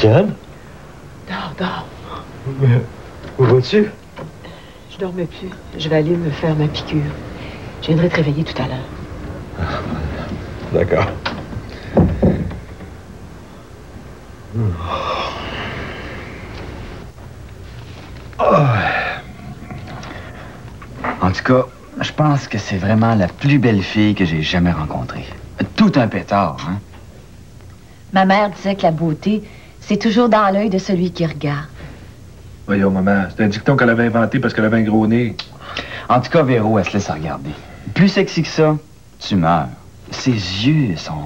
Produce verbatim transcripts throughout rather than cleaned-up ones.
Diane? Dors, dors. Mais où vas-tu? Je dormais plus. Je vais aller me faire ma piqûre. Je viendrai te réveiller tout à l'heure. D'accord. Hmm. Oh. En tout cas, je pense que c'est vraiment la plus belle fille que j'ai jamais rencontrée. Tout un pétard, hein? Ma mère disait que la beauté, c'est toujours dans l'œil de celui qui regarde. Voyons, maman, c'est un dicton qu'elle avait inventé parce qu'elle avait un gros nez. En tout cas, Véro, elle se laisse regarder. Plus sexy que ça, tu meurs. Ses yeux sont...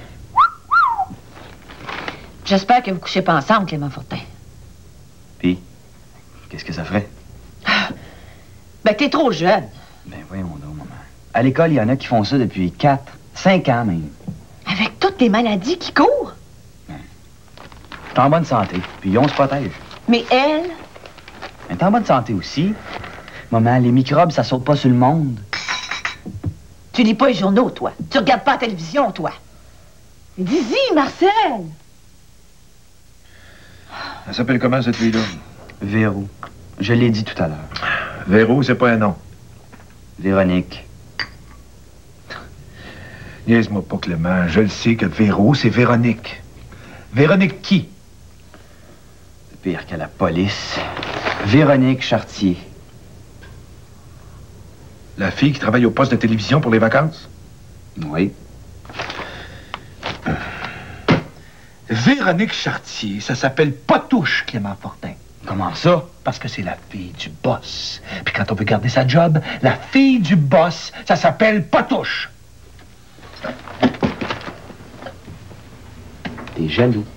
J'espère que vous couchez pas ensemble, Clément Fortin. Puis, qu'est-ce que ça ferait? Ben, t'es trop jeune. Ben, voyons donc, maman. À l'école, il y en a qui font ça depuis quatre, cinq ans même. Avec toutes les maladies qui courent. Ben, t'es en bonne santé, puis on se protège. Mais elle... Elle est en bonne santé aussi. Maman, les microbes, ça saute pas sur le monde. Tu lis pas les journaux, toi. Tu regardes pas la télévision, toi. Dis-y, Marcel! Elle s'appelle comment, cette fille-là? Véro. Je l'ai dit tout à l'heure. Véro, c'est pas un nom. Véronique. Niaise-moi pas, Clément. Je le sais que Véro, c'est Véronique. Véronique qui? C'est pire qu'à la police. Véronique Chartier. La fille qui travaille au poste de télévision pour les vacances? Oui. Véronique Chartier, ça s'appelle Potouche, Clément Fortin. Comment ça? Parce que c'est la fille du boss. Puis quand on veut garder sa job, la fille du boss, ça s'appelle Potouche. T'es jaloux.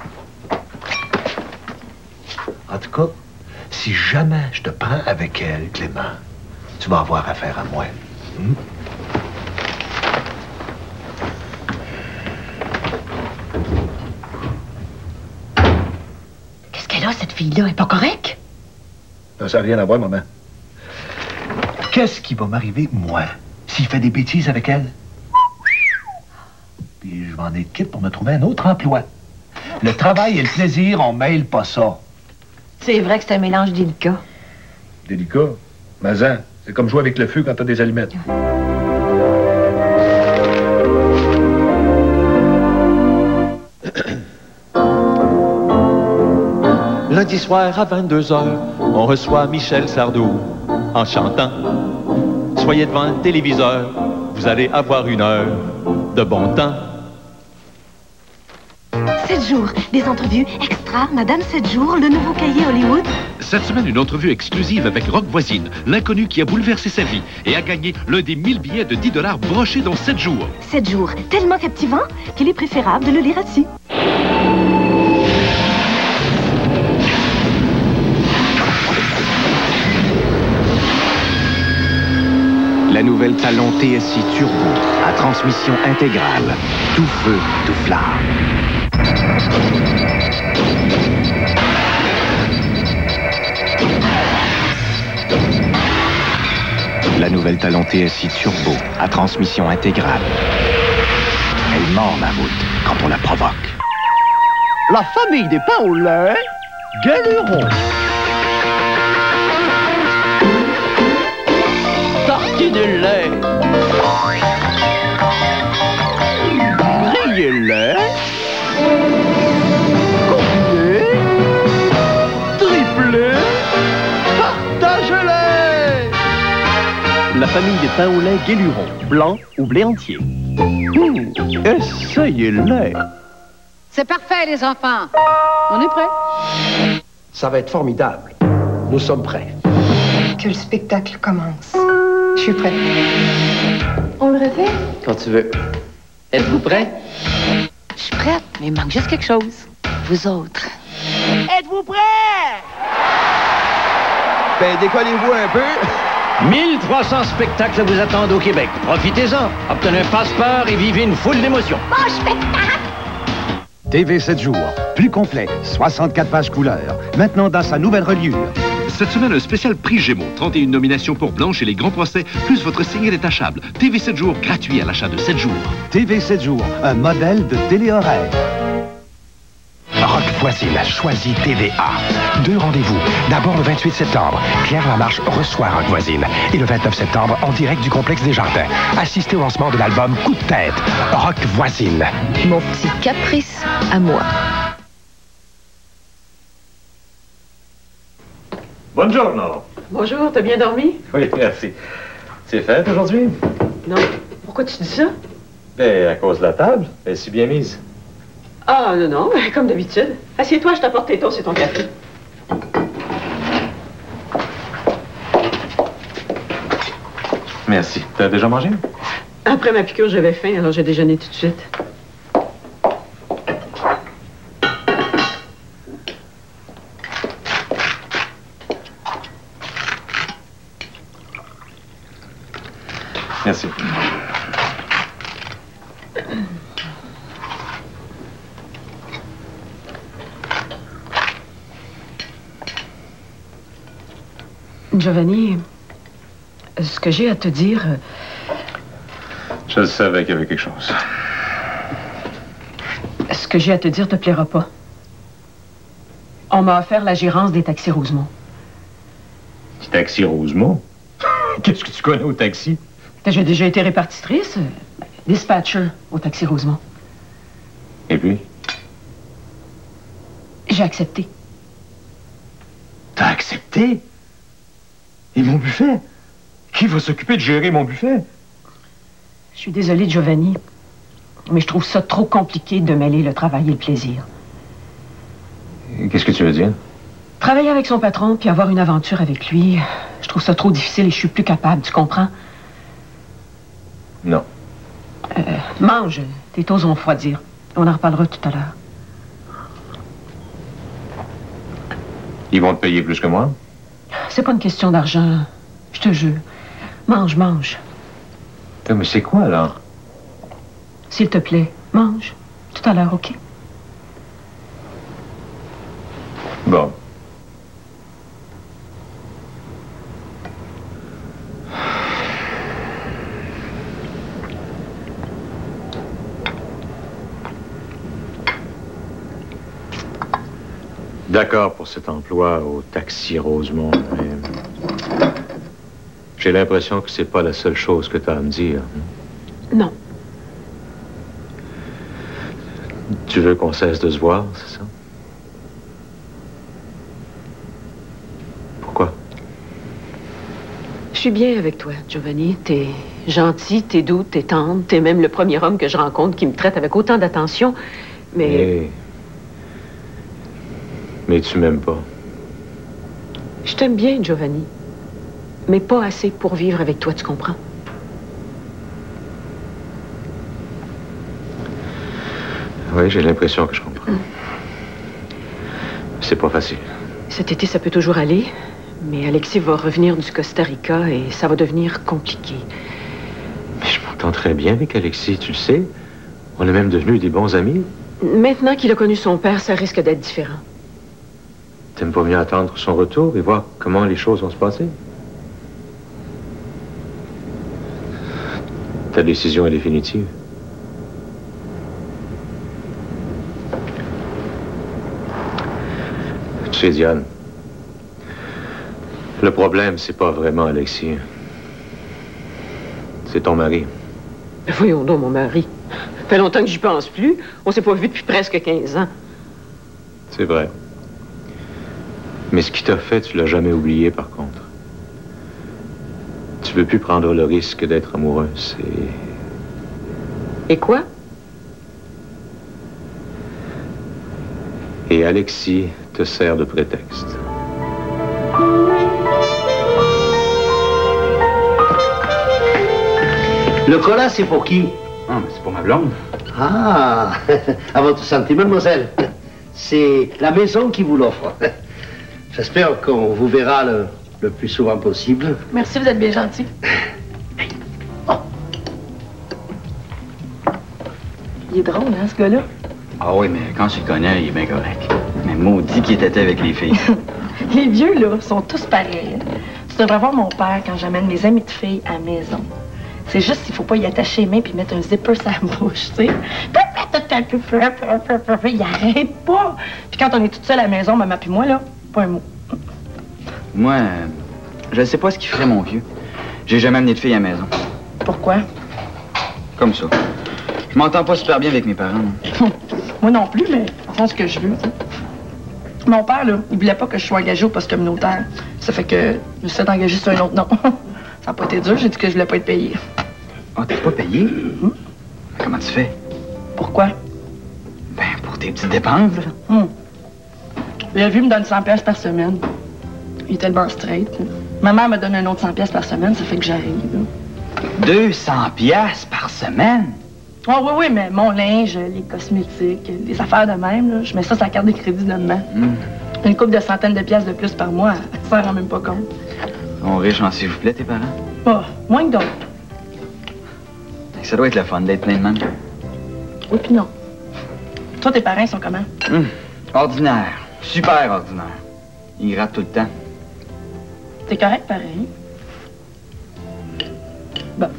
En tout cas, si jamais je te prends avec elle, Clément, tu vas avoir affaire à moi. Hmm? Qu'est-ce qu'elle a, cette fille-là? Elle est pas correcte? Ça n'a rien à voir, maman. Qu'est-ce qui va m'arriver, moi, s'il fait des bêtises avec elle? Puis je vais en être quitte pour me trouver un autre emploi. Le travail et le plaisir, on mêle pas ça. C'est vrai que c'est un mélange délicat. Délicat? Mazan, c'est comme jouer avec le feu quand t'as des allumettes. Lundi soir à vingt-deux heures, on reçoit Michel Sardou en chantant. Soyez devant le téléviseur, vous allez avoir une heure de bon temps. Sept jours, des entrevues extra, Madame Sept jours, le nouveau cahier Hollywood. Cette semaine, une entrevue exclusive avec Rock Voisine, l'inconnu qui a bouleversé sa vie et a gagné l'un des mille billets de dix dollars brochés dans sept jours. Sept jours, tellement captivant qu'il est préférable de le lire assis. La nouvelle Talon T S I Turbo, à transmission intégrale. Tout feu, tout flamme. La nouvelle Talon T S I Turbo, à transmission intégrale. Elle mord la route quand on la provoque. La famille des pains au lait, Guéluron. Tartiner le lait. Griller le lait. Combiner. Tripler. Partage-les. La famille des pains au lait Guéluron, blanc ou blé entier. Mmh, essayez-les. C'est parfait, les enfants. On est prêts? Ça va être formidable. Nous sommes prêts. Que le spectacle commence. Je suis prête. On le refait? Quand tu veux. Êtes-vous prêts? Je suis prête, mais il manque juste quelque chose. Vous autres. Êtes-vous prêts? Ben, décollez-vous un peu. mille trois cents spectacles vous attendent au Québec. Profitez-en. Obtenez un passeport et vivez une foule d'émotions. Bon spectacle! T V sept jours, plus complet, soixante-quatre pages couleurs, maintenant dans sa nouvelle reliure. Cette semaine, un spécial prix Gémeaux. trente et une nominations pour Blanche et les grands procès, plus votre signet détachable. T V sept jours, gratuit à l'achat de sept jours. T V sept jours, un modèle de télé-horaire. Rock Voisine choisit T V A. Deux rendez-vous. D'abord le vingt-huit septembre, Claire Lamarche reçoit Rock Voisine. Et le vingt-neuf septembre, en direct du complexe des Jardins. Assistez au lancement de l'album Coup de tête, Rock Voisine. Mon petit caprice à moi. Buongiorno. Bonjour, t'as bien dormi? Oui, merci. C'est fait aujourd'hui? Non. Pourquoi tu dis ça? Ben, à cause de la table. Elle est si bien mise. Ah, non, non, comme d'habitude. Assieds-toi, je t'apporte tes toasts et ton café. Merci. T'as déjà mangé? Après ma piqûre, j'avais faim, alors j'ai déjeuné tout de suite. Merci. Giovanni, ce que j'ai à te dire... Je savais qu'il y avait quelque chose. Ce que j'ai à te dire te plaira pas. On m'a offert la gérance des taxis Rosemont. Du taxi Rosemont? Qu'est-ce que tu connais au taxi? J'ai déjà été répartitrice, euh, dispatcher au taxi Rosemont. Et puis? J'ai accepté. T'as accepté? Et mon buffet? Qui va s'occuper de gérer mon buffet? Je suis désolée, Giovanni, mais je trouve ça trop compliqué de mêler le travail et le plaisir. Qu'est-ce que tu veux dire? Travailler avec son patron puis avoir une aventure avec lui, je trouve ça trop difficile et je suis plus capable, tu comprends? Non. Euh, mange, tes toasts vont refroidir. On en reparlera tout à l'heure. Ils vont te payer plus que moi? C'est pas une question d'argent, je te jure. Mange, mange. Mais c'est quoi, alors? S'il te plaît, mange. Tout à l'heure, OK? Bon. D'accord pour cet emploi au taxi Rosemont, mais j'ai l'impression que c'est pas la seule chose que tu as à me dire. Non. Tu veux qu'on cesse de se voir, c'est ça? Pourquoi? Je suis bien avec toi, Giovanni. T'es gentil, t'es doux, t'es tendre. T'es même le premier homme que je rencontre qui me traite avec autant d'attention. Mais... mais... Mais tu m'aimes pas. Je t'aime bien, Giovanni. Mais pas assez pour vivre avec toi, tu comprends? Oui, j'ai l'impression que je comprends. Mm. C'est pas facile. Cet été, ça peut toujours aller. Mais Alexis va revenir du Costa Rica et ça va devenir compliqué. Mais je m'entends très bien avec Alexis, tu le sais. On est même devenus des bons amis. Maintenant qu'il a connu son père, ça risque d'être différent. T'aimes pas mieux attendre son retour et voir comment les choses vont se passer? Ta décision est définitive. Tu sais, Diane, le problème, c'est pas vraiment Alexis. C'est ton mari. Voyons donc, mon mari. Ça fait longtemps que j'y pense plus. On s'est pas vu depuis presque quinze ans. C'est vrai. Mais ce qu'il t'a fait, tu l'as jamais oublié, par contre. Tu veux plus prendre le risque d'être amoureuse, et... Et quoi? Et Alexis te sert de prétexte. Le cola, c'est pour qui? Ah, mais c'est pour ma blonde. Ah, à votre santé, mademoiselle. C'est la maison qui vous l'offre. J'espère qu'on vous verra le, le plus souvent possible. Merci, vous êtes bien gentil. Oh. Il est drôle, hein, ce gars-là? Ah oui, mais quand tu le connais, il est bien correct. Mais maudit qu'il était avec les filles. Les vieux, là, sont tous pareils. Tu devrais voir mon père quand j'amène mes amis de filles à la maison. C'est juste qu'il faut pas y attacher les mains puis mettre un zipper sur la bouche, tu sais. Il arrête pas. Puis quand on est toute seule à la maison, maman puis moi, là, pas un mot. Moi, euh, je ne sais pas ce qu'il ferait, mon vieux. J'ai jamais amené de fille à la maison. Pourquoi? Comme ça. Je m'entends pas super bien avec mes parents. Non. Moi non plus, mais je pense ce que je veux. T'sais. Mon père, là, il voulait pas que je sois engagée au poste communautaire. Ça fait que je me suis fait engager sur un autre nom. Ça n'a pas été dur, j'ai dit que je voulais pas être payée. Ah, oh, t'es pas payé? Mm-hmm. Comment tu fais? Pourquoi? Ben, pour tes petites dépenses, là. Hum. Le vieux me donne cent piastres par semaine. Il est tellement straight. Maman me donne un autre cent piastres par semaine, ça fait que j'arrive. deux cents piastres par semaine? Ah oui, oui, mais mon linge, les cosmétiques, les affaires de même, là, je mets ça sur la carte de crédit de demain. Mm. Une couple de centaines de piastres de plus par mois, elle ne s'en rend même pas compte. Ils sont riches, en s'il vous plaît, tes parents? Ah, moins que d'autres. Ça doit être le fun d'être plein de même. Oui, puis non. Toi, tes parents, ils sont comment? Hum, ordinaire. Super ordinaire. Ils grattent tout le temps. T'es correct, pareil. Bon.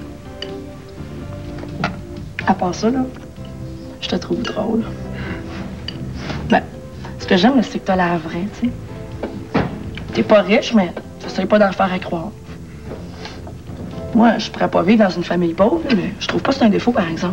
À part ça, là, je te trouve drôle. Ben, ce que j'aime, c'est que t'as l'air vrai, tu sais. T'es pas riche, mais t'essayes pas d'en faire à croire. Moi, je pourrais pas vivre dans une famille pauvre, mais je trouve pas que c'est un défaut, par exemple.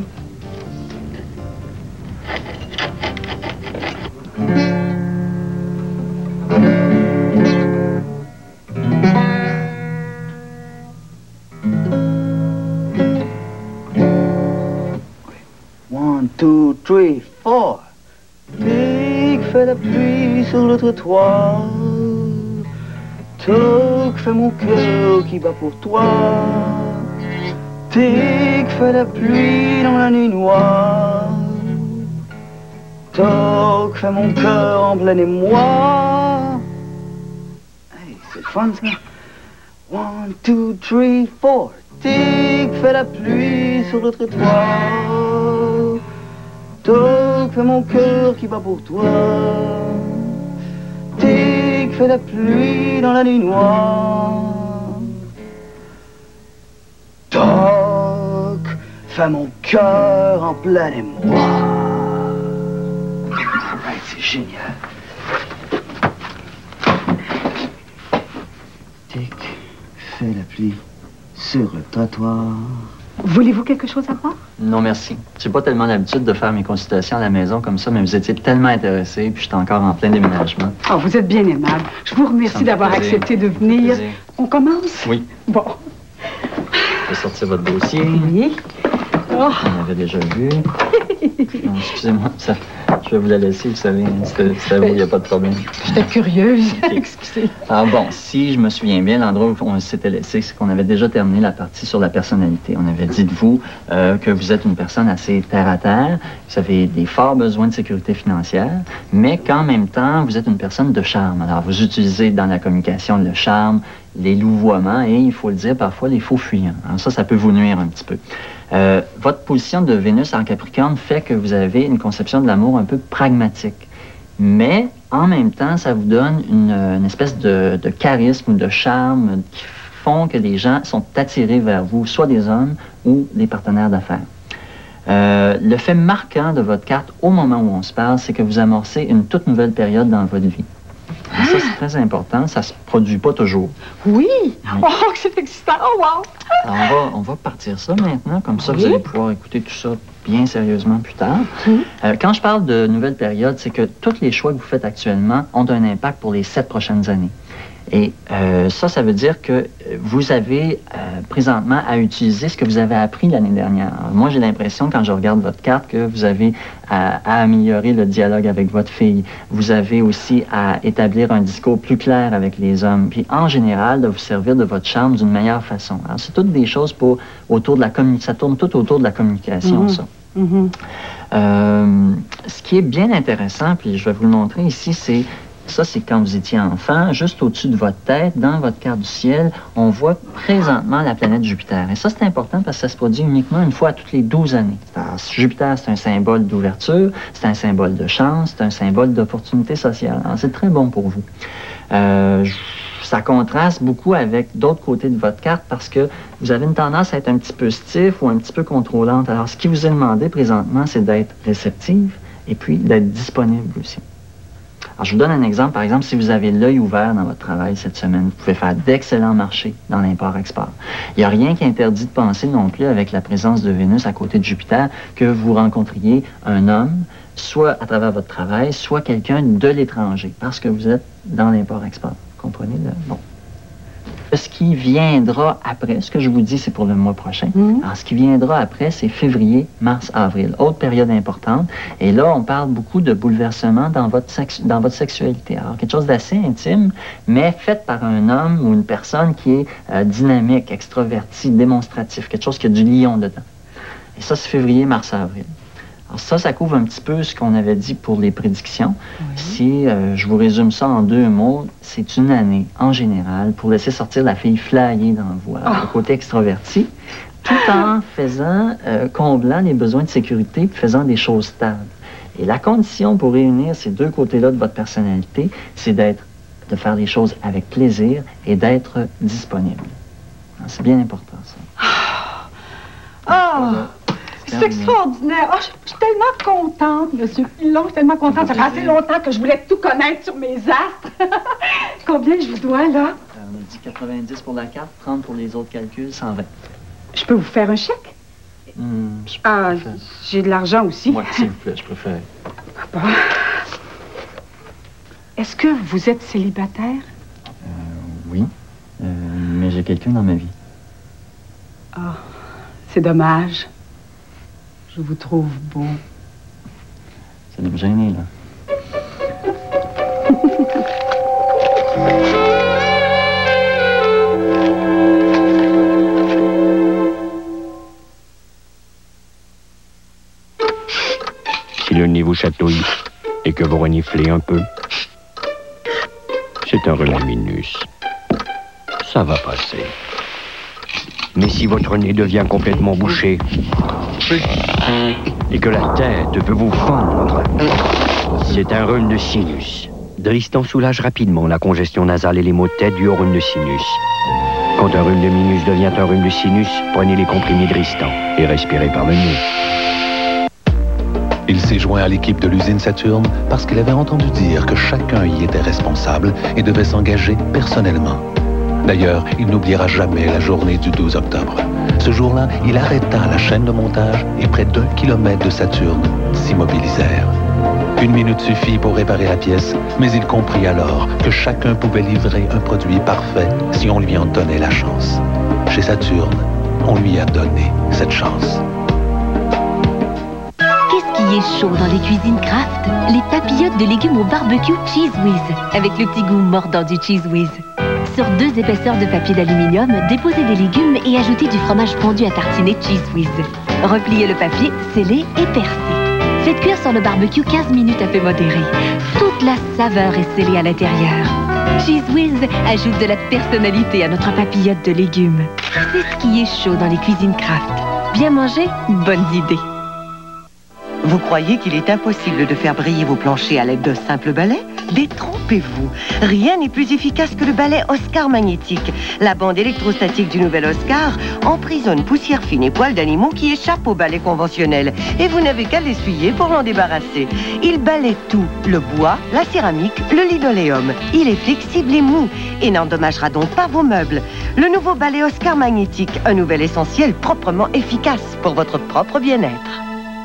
One, two, three, four. Tic fait la pluie sur le trottoir. Toc fait mon cœur qui bat pour toi. Tic fait la pluie dans la nuit noire. Toc fait mon cœur en plein émoi. Hey, c'est le fun ça. One, two, three, four. Tic fait la pluie sur le trottoir. Toc fait mon cœur qui bat pour toi. Tic fait la pluie dans la nuit noire. Toc fait mon cœur en plein émoi. Right, c'est génial. Tic fait la pluie sur le trottoir. Voulez-vous quelque chose à boire? Non, merci. J'ai pas tellement l'habitude de faire mes consultations à la maison comme ça, mais vous étiez tellement intéressé, puis j'étais encore en plein déménagement. Oh, vous êtes bien aimable. Je vous remercie d'avoir accepté de venir. On commence? Oui. Bon. Je vais sortir votre dossier. Oui. Oh. On avait déjà vu. Non, excusez-moi, ça, je vais vous la laisser, vous savez. C'est à vous, il n'y a pas de problème. J'étais curieuse. Okay. Excusez. Alors bon, si je me souviens bien, l'endroit où on s'était laissé, c'est qu'on avait déjà terminé la partie sur la personnalité. On avait dit de vous euh, que vous êtes une personne assez terre-à-terre, vous avez des forts besoins de sécurité financière, mais qu'en même temps, vous êtes une personne de charme. Alors, vous utilisez dans la communication le charme, les louvoiements et, il faut le dire, parfois les faux fuyants. Alors ça, ça peut vous nuire un petit peu. Euh, votre position de Vénus en Capricorne fait que vous avez une conception de l'amour un peu pragmatique. Mais, en même temps, ça vous donne une, une espèce de, de charisme ou de charme qui font que les gens sont attirés vers vous, soit des hommes ou des partenaires d'affaires. Euh, le fait marquant de votre carte au moment où on se parle, c'est que vous amorcez une toute nouvelle période dans votre vie. Ah. Ça, c'est très important. Ça se produit pas toujours. Oui! oui. Oh, c'est excitant! Oh, wow! Alors, on va, on va partir ça maintenant. Comme ça, oui. Vous allez pouvoir écouter tout ça bien sérieusement plus tard. Oui. Euh, quand je parle de nouvelle période, c'est que tous les choix que vous faites actuellement ont un impact pour les sept prochaines années. Et euh, ça, ça veut dire que vous avez euh, présentement à utiliser ce que vous avez appris l'année dernière. Alors, moi, j'ai l'impression, quand je regarde votre carte, que vous avez à, à améliorer le dialogue avec votre fille. Vous avez aussi à établir un discours plus clair avec les hommes. Puis, en général, de vous servir de votre charme d'une meilleure façon. Alors, c'est toutes des choses pour, autour de la communication. Ça tourne tout autour de la communication, mm-hmm. ça. Mm-hmm. euh, ce qui est bien intéressant, puis je vais vous le montrer ici, c'est ça, c'est quand vous étiez enfant, juste au-dessus de votre tête, dans votre carte du ciel, on voit présentement la planète Jupiter. Et ça, c'est important parce que ça se produit uniquement une fois à toutes les douze années. Alors, Jupiter, c'est un symbole d'ouverture, c'est un symbole de chance, c'est un symbole d'opportunité sociale. Alors, c'est très bon pour vous. Euh, ça contraste beaucoup avec d'autres côtés de votre carte parce que vous avez une tendance à être un petit peu stiff ou un petit peu contrôlante. Alors, ce qui vous est demandé présentement, c'est d'être réceptive et puis d'être disponible aussi. Alors, je vous donne un exemple. Par exemple, si vous avez l'œil ouvert dans votre travail cette semaine, vous pouvez faire d'excellents marchés dans l'import-export. Il n'y a rien qui interdit de penser non plus, avec la présence de Vénus à côté de Jupiter, que vous rencontriez un homme, soit à travers votre travail, soit quelqu'un de l'étranger, parce que vous êtes dans l'import-export. Comprenez? Le... Bon. Ce qui viendra après, ce que je vous dis, c'est pour le mois prochain. Mm-hmm. Alors, ce qui viendra après, c'est février, mars, avril. Autre période importante. Et là, on parle beaucoup de bouleversements dans votre, sex... dans votre sexualité. Alors, quelque chose d'assez intime, mais fait par un homme ou une personne qui est euh, dynamique, extraverti, démonstratif. Quelque chose qui a du lion dedans. Et ça, c'est février, mars, avril. Alors ça, ça couvre un petit peu ce qu'on avait dit pour les prédictions. Oui. Si euh, je vous résume ça en deux mots, c'est une année, en général, pour laisser sortir la fille flyée dans vous, alors, oh. le côté extraverti, tout en faisant, euh, comblant les besoins de sécurité, puis faisant des choses stables. Et la condition pour réunir ces deux côtés-là de votre personnalité, c'est d'être, de faire des choses avec plaisir et d'être disponible. C'est bien important, ça. Oh! Voilà. C'est extraordinaire. Oh, je, je suis tellement contente, monsieur Pilon. Je suis tellement contente. Ça fait assez longtemps que je voulais tout connaître sur mes astres. Combien je vous dois, là? Euh, on a dit quatre-vingt-dix pour la carte, trente pour les autres calculs, cent vingt. Je peux vous faire un chèque? Mmh, ah, j'ai de l'argent aussi. Oui, s'il vous plaît, je préfère. Ah bon? Est-ce que vous êtes célibataire? Euh, oui, euh, mais j'ai quelqu'un dans ma vie. Ah, oh, c'est dommage. Je vous trouve beau. Ça doit me gêner, là. Si le nez vous chatouille et que vous reniflez un peu, c'est un relais minus. Ça va passer. Mais si votre nez devient complètement bouché et que la tête veut vous fendre, c'est un rhume de sinus. Dristan soulage rapidement la congestion nasale et les maux de tête dus au rhume de sinus. Quand un rhume de minus devient un rhume de sinus, prenez les comprimés Dristan et respirez par le nez. Il s'est joint à l'équipe de l'usine Saturne parce qu'il avait entendu dire que chacun y était responsable et devait s'engager personnellement. D'ailleurs, il n'oubliera jamais la journée du douze octobre. Ce jour-là, il arrêta la chaîne de montage et près d'un kilomètre de Saturne s'immobilisèrent. Une minute suffit pour réparer la pièce, mais il comprit alors que chacun pouvait livrer un produit parfait si on lui en donnait la chance. Chez Saturne, on lui a donné cette chance. Qu'est-ce qui est chaud dans les cuisines Kraft? Les papillotes de légumes au barbecue Cheese Whiz, avec le petit goût mordant du Cheese Whiz. Sur deux épaisseurs de papier d'aluminium, déposez des légumes et ajoutez du fromage fondu à tartiner Cheese Whiz. Repliez le papier, scellez et percez. Faites cuire sur le barbecue quinze minutes à feu modéré. Toute la saveur est scellée à l'intérieur. Cheese Whiz ajoute de la personnalité à notre papillote de légumes. C'est ce qui est chaud dans les cuisines Kraft. Bien manger, bonnes idées. Vous croyez qu'il est impossible de faire briller vos planchers à l'aide d'un simple balai? Détrompez-vous. Rien n'est plus efficace que le balai Oscar magnétique. La bande électrostatique du nouvel Oscar emprisonne poussière fine et poils d'animaux qui échappent au balai conventionnel. Et vous n'avez qu'à l'essuyer pour l'en débarrasser. Il balaie tout, le bois, la céramique, le linoléum. Il est flexible et mou et n'endommagera donc pas vos meubles. Le nouveau balai Oscar magnétique, un nouvel essentiel proprement efficace pour votre propre bien-être.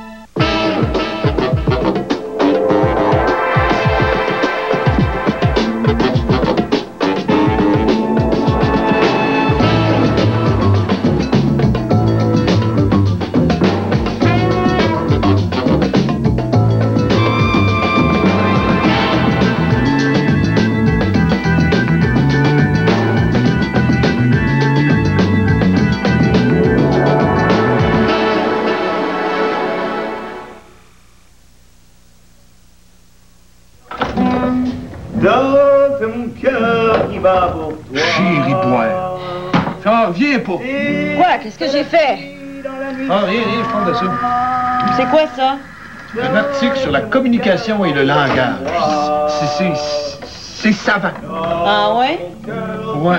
Quoi? Qu'est-ce que j'ai fait? Ah, rien, rien, je parle de ça. C'est quoi ça? Un article sur la communication et le langage. C'est savant. Ah ouais? Ouais.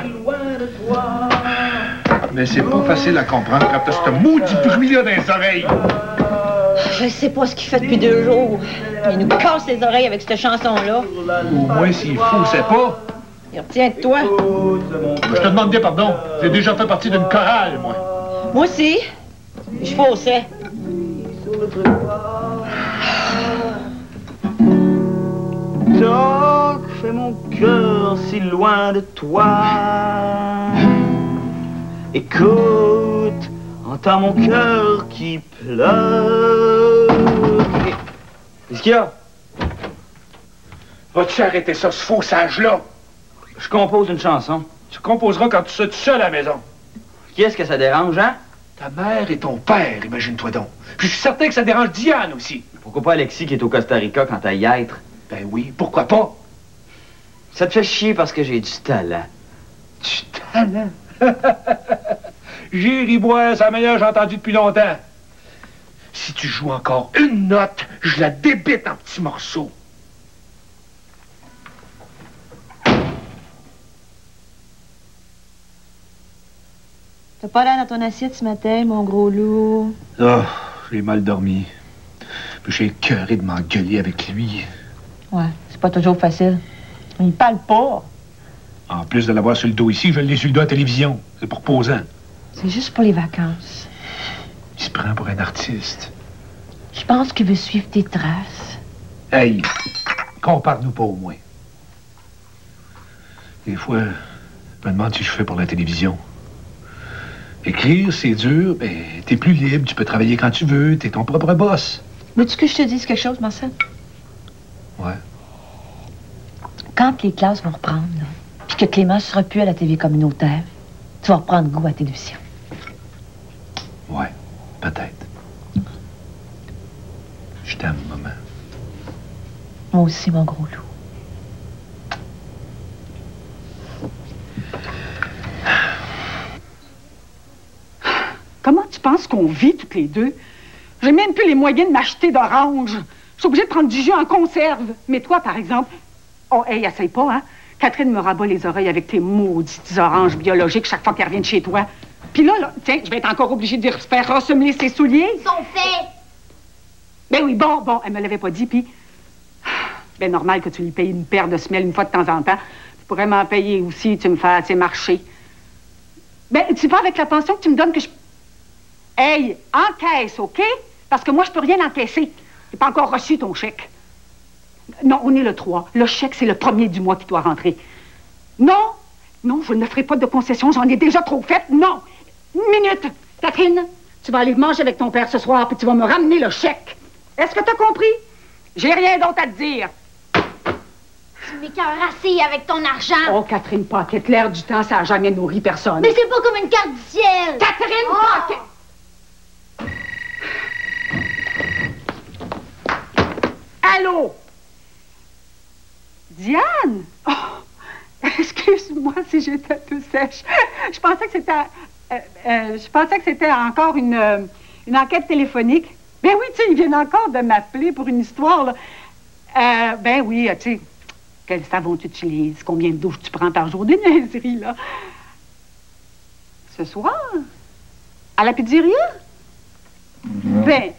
Mais c'est pas facile à comprendre quand t'as ce maudit bruit-là dans les oreilles. Je sais pas ce qu'il fait depuis deux jours. Il nous casse les oreilles avec cette chanson-là. Au moins, s'il faut, c'est pas. Il retient de toi. Je te demande bien pardon. J'ai déjà fait partie d'une chorale, moi. Moi aussi. Je faussais. Toc, fais mon cœur si loin de toi. Écoute, entends mon cœur qui pleure. Qu'est-ce qu'il y a? Vas-tu arrêter ça, ce faux sage-là? Je compose une chanson. Tu composeras quand tu seras tout seul à la maison. Qui est-ce que ça dérange, hein? Ta mère et ton père, imagine-toi donc. Puis je suis certain que ça dérange Diane aussi. Pourquoi pas Alexis qui est au Costa Rica quand à y être? Ben oui, pourquoi pas? Ça te fait chier parce que j'ai du talent. Du talent? J'ai bois, c'est la meilleure que j'ai entendue depuis longtemps. Si tu joues encore une note, je la débite en petits morceaux. T'as pas l'air dans ton assiette ce matin, mon gros loup. Oh, j'ai mal dormi. Puis j'ai écœuré de m'engueuler avec lui. Ouais, c'est pas toujours facile. Il parle pas. En plus de l'avoir sur le dos ici, je l'ai sur le dos à la télévision. C'est pour posant. C'est juste pour les vacances. Il se prend pour un artiste. Je pense qu'il veut suivre tes traces. Hey, compare-nous pas au moins. Des fois, je me demande si je fais pour la télévision. Écrire, c'est dur, mais t'es plus libre, tu peux travailler quand tu veux, t'es ton propre boss. Veux-tu que je te dise quelque chose, Marcel? Ouais. Quand les classes vont reprendre, là, puis que Clément sera plus à la T V communautaire, tu vas reprendre goût à la télévision. Ouais, peut-être. Je t'aime, maman. Moi aussi, mon gros loup. Comment tu penses qu'on vit toutes les deux? J'ai même plus les moyens de m'acheter d'oranges. Je suis obligée de prendre du jus en conserve. Mais toi, par exemple... Oh, hey, essaye pas, hein? Catherine me rabat les oreilles avec tes maudites oranges biologiques chaque fois qu'elle revient de chez toi. Puis là, là, tiens, je vais être encore obligée de faire ressemer ses souliers. Ils sont faits! Ben oui, bon, bon, elle me l'avait pas dit, puis... Ben normal que tu lui payes une paire de semelles une fois de temps en temps. Tu pourrais m'en payer aussi, tu me fais assez marcher. Ben, tu pas avec la pension que tu me donnes que je... Hey, encaisse, OK? Parce que moi, je peux rien encaisser. J'ai pas encore reçu ton chèque. Non, on est le trois. Le chèque, c'est le premier du mois qui doit rentrer. Non, non, je ne ferai pas de concession. J'en ai déjà trop fait. Non. Une minute. Catherine, tu vas aller manger avec ton père ce soir, puis tu vas me ramener le chèque. Est-ce que tu as compris? J'ai rien d'autre à te dire. Tu m'écœures assez avec ton argent. Oh, Catherine Paquette, l'air du temps, ça n'a jamais nourri personne. Mais c'est pas comme une carte du ciel. Catherine oh. Paquette! Allô? Diane? Oh, excuse-moi si j'étais peu sèche. Je pensais que c'était... Euh, euh, je pensais que c'était encore une, euh, une enquête téléphonique. Ben oui, tu sais, ils viennent encore de m'appeler pour une histoire, là. Euh, ben oui, tu sais, quel savon tu utilises, combien de douches tu prends par jour, des niaiseries, là. Ce soir? À la pizzeria? Mmh. Ben...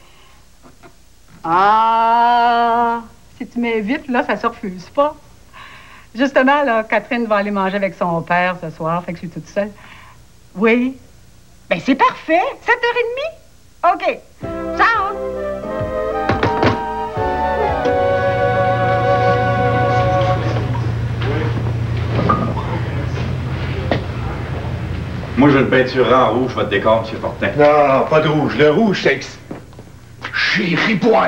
Ah! Si tu m'invites, là, ça se refuse pas. Justement, là, Catherine va aller manger avec son père ce soir, fait que je suis toute seule. Oui. Ben, c'est parfait. sept heures trente? OK. Ciao! Moi, je le peinturerai en rouge, votre décor, M. Fortin. Non, non, pas de rouge. Le rouge, c'est... J'ai ri boire.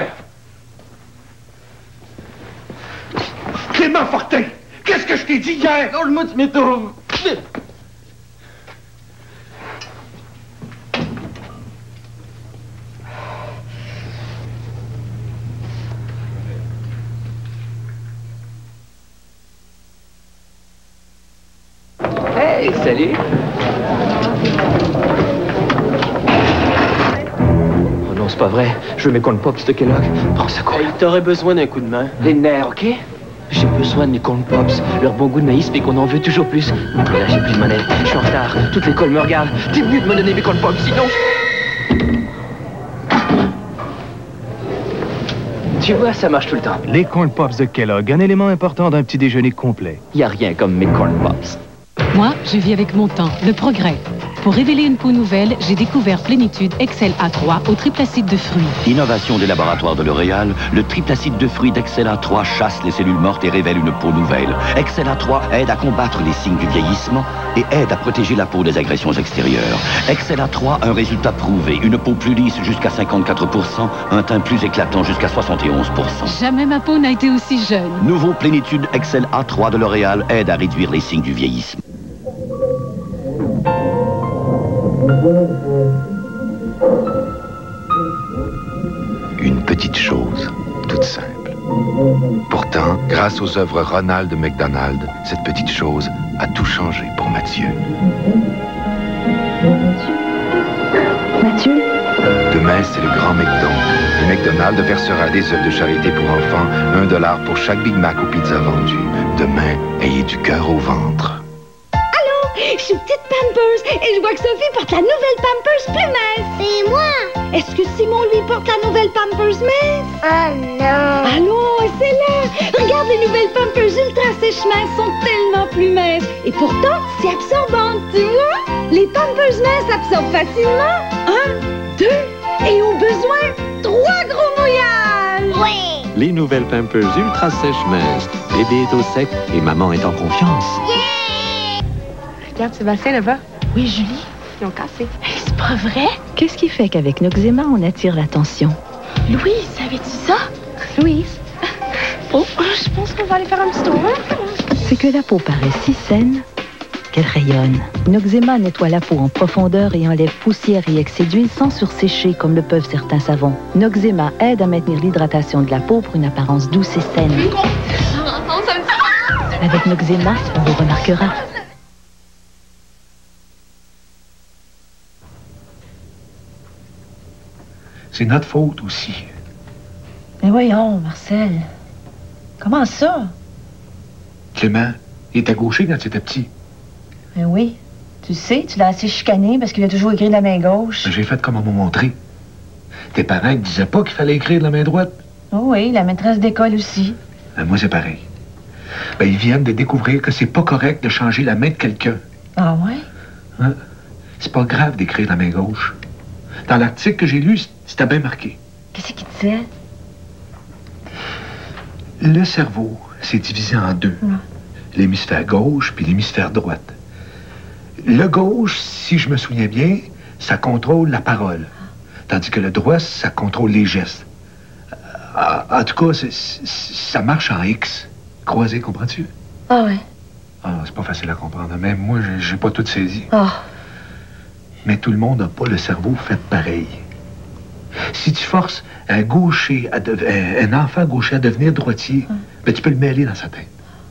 Clément Fortin, qu'est-ce que je t'ai dit hier? Non, le mot, tu m'étouffes. Vite! Hey, salut! Oh non, c'est pas vrai. Je veux mes corn pops de Kellogg. Prends ça, quoi. Hey, t'aurais besoin d'un coup de main. Les nerfs, OK? J'ai besoin de mes corn pops. Leur bon goût de maïs fait qu'on en veut toujours plus. Mais là, j'ai plus de monnaie. Je suis en retard. Toute l'école me regarde. T'es mieux de me donner mes corn pops, sinon... Tu vois, ça marche tout le temps. Les corn pops de Kellogg, un élément important d'un petit déjeuner complet. Y a rien comme mes corn pops. Moi, je vis avec mon temps, le progrès. Pour révéler une peau nouvelle, j'ai découvert Plénitude Excel A trois au triple acide de fruits. Innovation des laboratoires de L'Oréal, le triple acide de fruits d'Excel A trois chasse les cellules mortes et révèle une peau nouvelle. Excel A trois aide à combattre les signes du vieillissement et aide à protéger la peau des agressions extérieures. Excel A trois, un résultat prouvé. Une peau plus lisse jusqu'à cinquante-quatre pour cent, un teint plus éclatant jusqu'à soixante et onze pour cent. Jamais ma peau n'a été aussi jeune. Nouveau Plénitude Excel A trois de L'Oréal aide à réduire les signes du vieillissement. Une petite chose, toute simple. Pourtant, grâce aux œuvres Ronald McDonald, cette petite chose a tout changé pour Mathieu. Mathieu? Demain, c'est le grand McDon. Et McDonald versera des œuvres de charité pour enfants, un dollar pour chaque Big Mac ou pizza vendue. Demain, ayez du cœur au ventre. Je suis petite Pampers et je vois que Sophie porte la nouvelle Pampers plus mince. C'est moi. Est-ce que Simon, lui, porte la nouvelle Pampers mince? Oh non. Allons, c'est là. Regarde, les nouvelles Pampers ultra sèches minces sont tellement plus minces. Et pourtant, si absorbantes, tu vois? Les Pampers minces absorbent facilement. Un, deux, et au besoin, trois gros mouillages. Oui. Les nouvelles Pampers ultra sèches minces. Bébé est au sec et maman est en confiance. Regarde, Sébastien, là-bas. Oui, Julie. Ils ont cassé. Hey, c'est pas vrai? Qu'est-ce qui fait qu'avec Noxéma, on attire l'attention? Louise, savais-tu ça? Louise? Oh, je pense qu'on va aller faire un petit tour. C'est que la peau paraît si saine qu'elle rayonne. Noxéma nettoie la peau en profondeur et enlève poussière et excès d'huile sans sursécher comme le peuvent certains savons. Noxéma aide à maintenir l'hydratation de la peau pour une apparence douce et saine. Avec Noxéma, on vous remarquera. C'est notre faute aussi. Mais voyons, Marcel. Comment ça? Clément, il était gaucher quand tu étais petit. Ben oui. Tu sais, tu l'as assez chicané parce qu'il a toujours écrit de la main gauche. J'ai fait comme on m'a montré. Tes parents ne disaient pas qu'il fallait écrire de la main droite. Oh oui, la maîtresse d'école aussi. Ben, moi, c'est pareil. Ben, ils viennent de découvrir que c'est pas correct de changer la main de quelqu'un. Ah ouais? Hein? C'est pas grave d'écrire de la main gauche. Dans l'article que j'ai lu, c'était bien marqué. Qu'est-ce qu'il disait? Le cerveau s'est divisé en deux. Ouais. L'hémisphère gauche puis l'hémisphère droite. Le gauche, si je me souviens bien, ça contrôle la parole. Tandis que le droit, ça contrôle les gestes. En tout cas, c'est, c'est, ça marche en X. Croisé, comprends-tu? Ah ouais. Ah, c'est pas facile à comprendre. Même moi, j'ai pas tout saisi. Ah. Mais tout le monde n'a pas le cerveau fait pareil. Si tu forces un gaucher, à de... un enfant gaucher à devenir droitier, hum. ben, tu peux le mêler dans sa tête.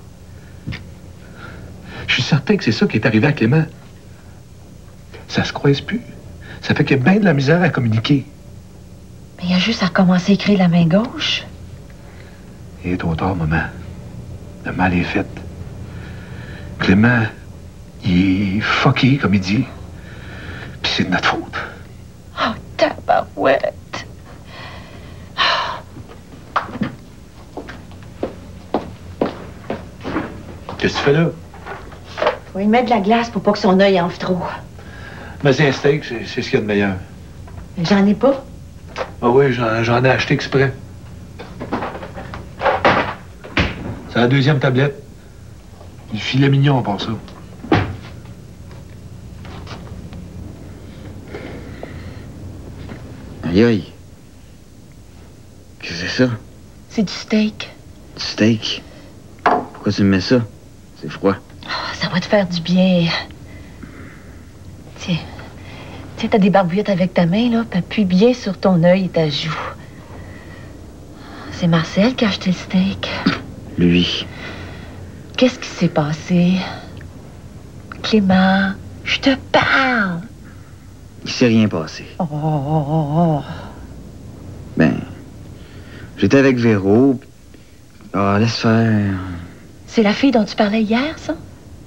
Je suis certain que c'est ça qui est arrivé à Clément. Ça se croise plus. Ça fait qu'il y a bien de la misère à communiquer. Mais il a juste à commencer à écrire la main gauche. Il est trop tard, maman. Le mal est fait. Clément, il est fucké, comme il dit. Puis c'est de notre faute. Oh, tabarouette. Qu'est-ce que tu fais là? Faut y mettre de la glace pour pas que son œil enfle trop. Mais c'est un steak, c'est, c'est ce qu'il y a de meilleur. Mais j'en ai pas. Ah oui, j'en, j'en ai acheté exprès. C'est la deuxième tablette. Du filet mignon, pour ça. Aïe aïe. Qu'est-ce que c'est ça? C'est du steak. Du steak? Pourquoi tu me mets ça? C'est froid. Oh, ça va te faire du bien. Tiens. Tiens, t'as des barbouillettes avec ta main, là, puis appuie bien sur ton œil et ta joue. C'est Marcel qui a acheté le steak. Lui. Qu'est-ce qui s'est passé? Clément, je te parle. Il s'est rien passé. Oh, oh, oh, oh. Ben, j'étais avec Véro, Ah, laisse faire. C'est la fille dont tu parlais hier, ça?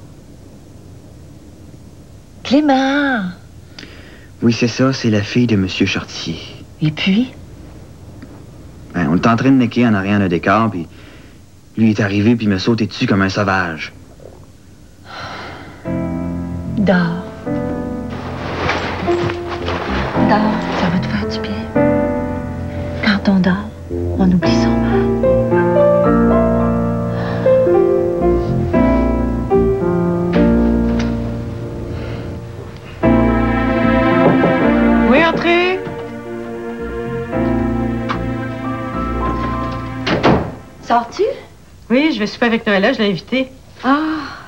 Clément! Oui, c'est ça, c'est la fille de M. Chartier. Et puis? Ben, on est en train de necker en arrière d'un décor, puis lui est arrivé, puis il m'a sauté dessus comme un sauvage. Dors. Dors, ça va te faire du bien. Quand on dort, on oublie son mal. Oui, entrez. Sors-tu? Oui, je vais souper avec Noëlla, je l'ai invitée. Ah!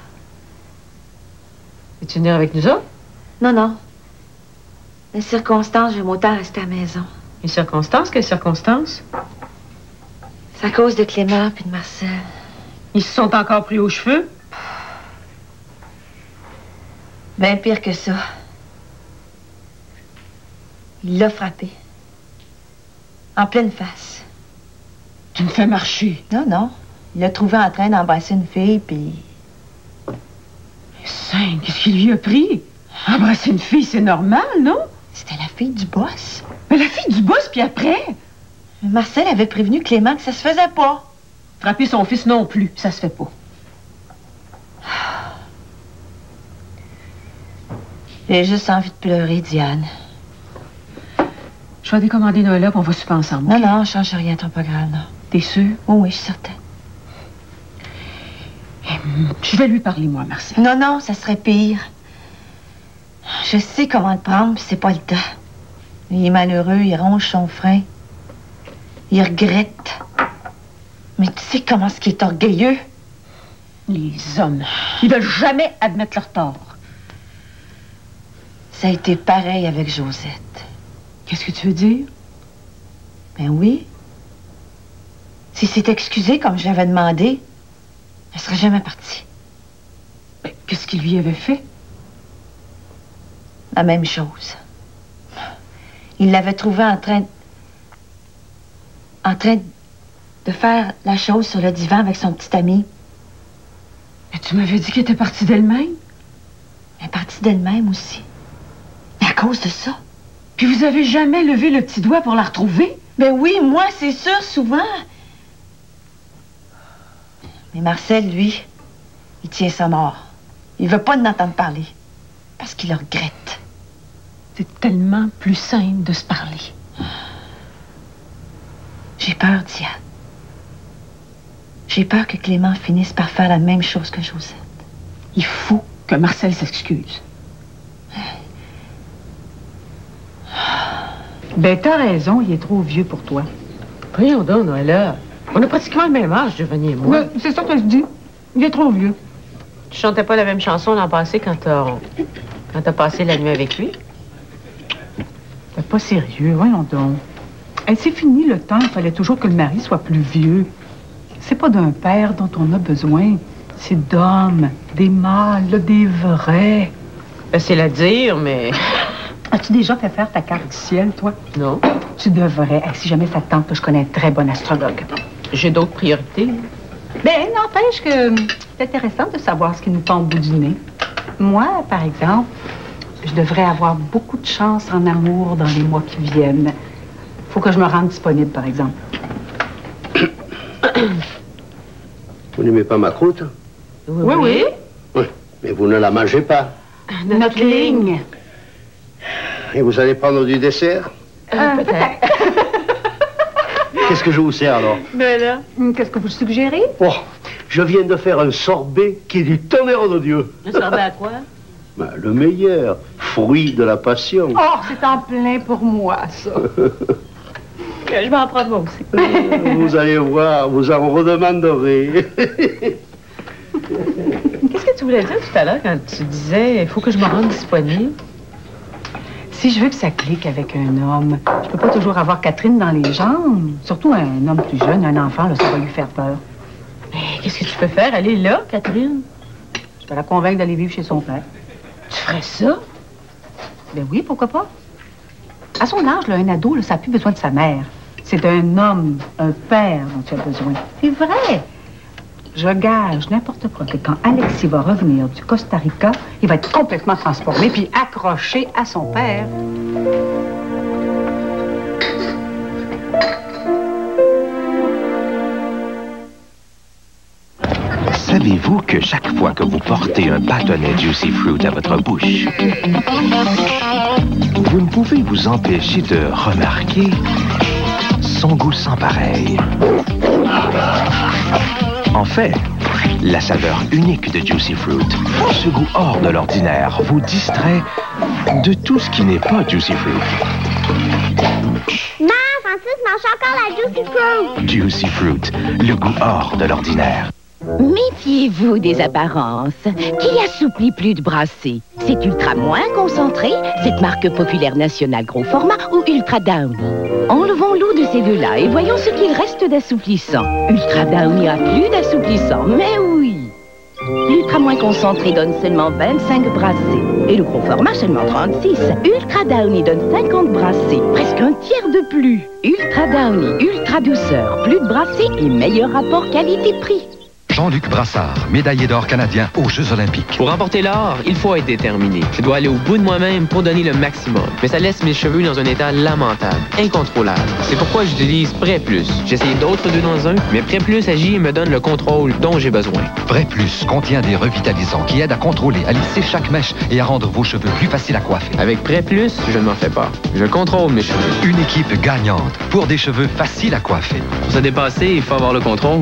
Veux-tu venir avec nous autres? Non, non. Les circonstances, je vais autant rester à la maison. Les circonstances? Quelles circonstances? C'est à cause de Clément puis de Marcel. Ils se sont encore pris aux cheveux? Bien pire que ça. Il l'a frappé. En pleine face. Tu me fais marcher. Non, non. Il l'a trouvé en train d'embrasser une fille, puis... Sainte, qu'est-ce qu'il lui a pris? Embrasser une fille, c'est normal, non? C'était la fille du boss. Mais la fille du boss, puis après? Marcel avait prévenu Clément que ça se faisait pas. Frapper son fils non plus, ça se fait pas. J'ai juste envie de pleurer, Diane. Je vais décommander Noëlla, puis on va souper ensemble. Non, non, je change rien, t'as pas grave, non. T'es sûr? Oh, oui, je suis certaine. Je vais lui parler, moi, Marcel. Non, non, ça serait pire. Je sais comment le prendre, puis c'est pas le temps. Il est malheureux, il ronge son frein. Il regrette. Mais tu sais comment ce qui est orgueilleux? Les hommes, ils veulent jamais admettre leur tort. Ça a été pareil avec Josette. Qu'est-ce que tu veux dire? Ben oui. Si s'est excusé comme je l'avais demandé, elle serait jamais partie. Ben, qu'est-ce qu'il lui avait fait? La même chose. Il l'avait trouvé en train... en train de faire la chose sur le divan avec son petit ami. Mais tu m'avais dit qu'elle était partie d'elle-même? Elle est partie d'elle-même aussi. Mais à cause de ça. Puis vous avez jamais levé le petit doigt pour la retrouver? Ben oui, moi, c'est sûr, souvent. Mais Marcel, lui, il tient sa mort. Il veut pas en entendre parler. Parce qu'il le regrette. C'est tellement plus simple de se parler. J'ai peur, Diane. J'ai peur que Clément finisse par faire la même chose que Josette. Il faut que Marcel s'excuse. Ben, t'as raison, il est trop vieux pour toi. Voyons donc, Noëlla. On a pratiquement le même âge, Giovanni et moi. Ouais, c'est ça que je dis. Il est trop vieux. Tu chantais pas la même chanson l'an passé quand t'as... quand t'as passé la nuit avec lui? T'es pas sérieux, voyons donc. Hey, c'est fini le temps, il fallait toujours que le mari soit plus vieux. C'est pas d'un père dont on a besoin. C'est d'hommes, des mâles, des vrais. Ben, c'est la dire, mais... As-tu déjà fait faire ta carte du ciel, toi? Non. Tu devrais. Hey, si jamais ça te tente, je connais un très bon astrologue. J'ai d'autres priorités. Ben, n'empêche que c'est intéressant de savoir ce qui nous pend au bout du nez. Moi, par exemple, je devrais avoir beaucoup de chance en amour dans les mois qui viennent. Faut que je me rende disponible, par exemple. Vous n'aimez pas ma croûte? Oui, oui. Oui, mais vous ne la mangez pas. Notre, Notre ligne. ligne. Et vous allez prendre du dessert? Euh, peut-être. Qu'est-ce que je vous sers, alors? Ben là, qu'est-ce que vous suggérez? Oh, je viens de faire un sorbet qui est du tonnerre de Dieu. Un sorbet à quoi? Ben, le meilleur, fruit de la passion. Oh, c'est en plein pour moi, ça. Je vais en prendre moi aussi. Vous allez voir, vous en redemanderez. Qu'est-ce que tu voulais dire tout à l'heure quand tu disais « il faut que je me rende disponible » ? Si je veux que ça clique avec un homme, je peux pas toujours avoir Catherine dans les jambes. Surtout un homme plus jeune, un enfant, là, ça va lui faire peur. Mais qu'est-ce que tu peux faire? Elle est là, Catherine. Je peux la convaincre d'aller vivre chez son père. Tu ferais ça? Ben oui, pourquoi pas? À son âge, là, un ado, là, ça n'a plus besoin de sa mère. C'est d'un homme, un père dont tu as besoin. C'est vrai. Je gage n'importe quoi que quand Alexis va revenir du Costa Rica, il va être complètement transformé puis accroché à son père. Savez-vous que chaque fois que vous portez un bâtonnet Juicy Fruit à votre bouche, vous ne pouvez vous empêcher de remarquer son goût sans pareil. En fait, la saveur unique de Juicy Fruit, ce goût hors de l'ordinaire, vous distrait de tout ce qui n'est pas Juicy Fruit. Non, Francis mange encore la Juicy Fruit. Juicy Fruit, le goût hors de l'ordinaire. Méfiez-vous des apparences. Qui assouplit plus de brassée? C'est Ultra moins concentré, cette marque populaire nationale gros format, ou Ultra Downy? Enlevons l'eau de ces deux-là et voyons ce qu'il reste d'assouplissant. Ultra Downy a plus d'assouplissant, mais oui! L'Ultra moins concentré donne seulement vingt-cinq brassées et le gros format seulement trente-six. Ultra Downy donne cinquante brassées, presque un tiers de plus. Ultra Downy, ultra douceur, plus de brassées et meilleur rapport qualité-prix. Jean-Luc Brassard, médaillé d'or canadien aux Jeux olympiques. Pour remporter l'or, il faut être déterminé. Je dois aller au bout de moi-même pour donner le maximum. Mais ça laisse mes cheveux dans un état lamentable, incontrôlable. C'est pourquoi j'utilise Prêt Plus. J'essaye d'autres deux dans un, mais Prêt Plus agit et me donne le contrôle dont j'ai besoin. Prêt Plus contient des revitalisants qui aident à contrôler, à lisser chaque mèche et à rendre vos cheveux plus faciles à coiffer. Avec Prêt Plus, je ne m'en fais pas. Je contrôle mes cheveux. Une équipe gagnante pour des cheveux faciles à coiffer. Pour se dépasser, il faut avoir le contrôle.